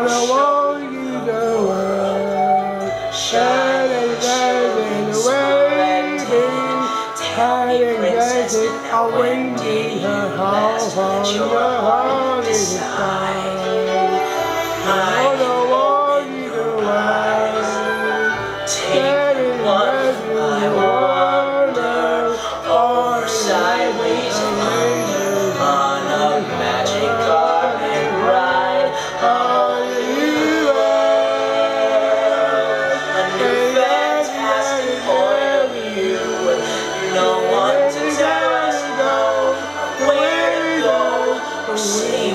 the world, you the world. Shining light in the waving, hiding blessed, a winging her heart on the holy sky. Oh, the world, you the world. Take one by wonder, or sideways on a magic carpet ride. On you a new fantastic point of view. No one to tell us no where to go or say